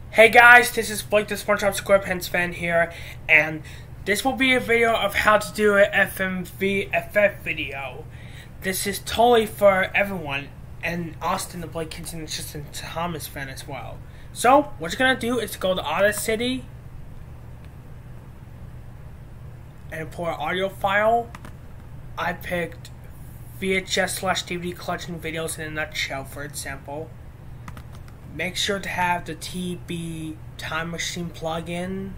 Hey guys, this is Blake the SpongeBob SquarePants fan here, and this will be a video of how to do an FMVFF video. This is totally for everyone, and Austin the Blake Kitchen is just a Thomas fan as well. So, what you're gonna do is go to Audacity and import an audio file. I picked VHS/DVD collection videos in a nutshell for example. Make sure to have the TB Time Machine plugin,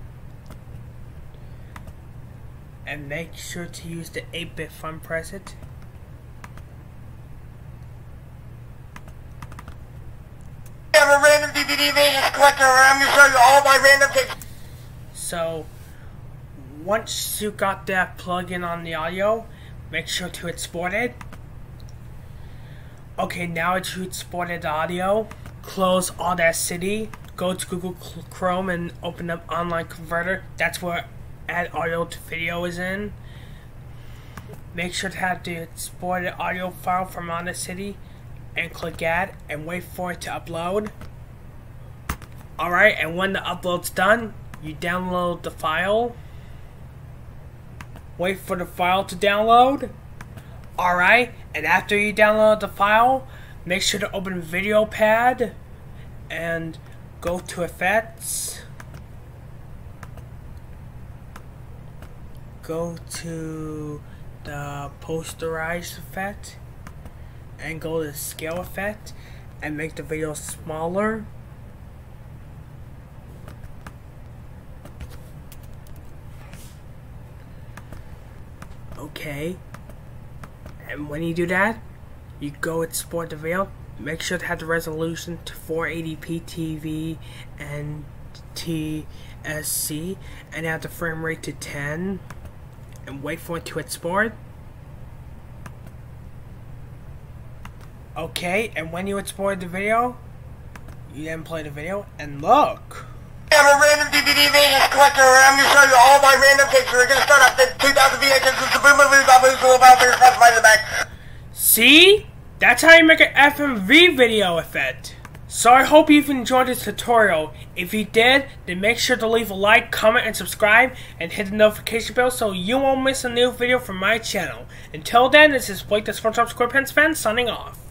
and make sure to use the 8-bit fun preset. I'm a random DVD VHS collector, and I'm going to show you all my random things. So, once you got that plugin on the audio, make sure to export it. Okay, now that you exported the audio, close Audacity, go to Google Chrome and open up Online Converter. That's where Add Audio to Video is in. Make sure to have the exported audio file from Audacity and click Add and wait for it to upload. Alright, and when the upload's done, you download the file. Wait for the file to download. Alright, and after you download the file, make sure to open VideoPad and go to Effects. Go to the Posterize effect and go to Scale effect and make the video smaller. Okay. And when you do that, you go export the video. Make sure to have the resolution to 480p TV and TSC, and have the frame rate to 10, and wait for it to export. Okay, and when you export the video, you then play the video, and look! I'm a random DVD VHS collector, and I'm going to show you all my random things. We're going to start off the 2000 VHS with the Boom Boom Boom Boom Boom Boom in the back. See? That's how you make an FMV video effect. So I hope you've enjoyed this tutorial. If you did, then make sure to leave a like, comment, and subscribe, and hit the notification bell so you won't miss a new video from my channel. Until then, this is Blake the SpongeBob SquarePants fan signing off.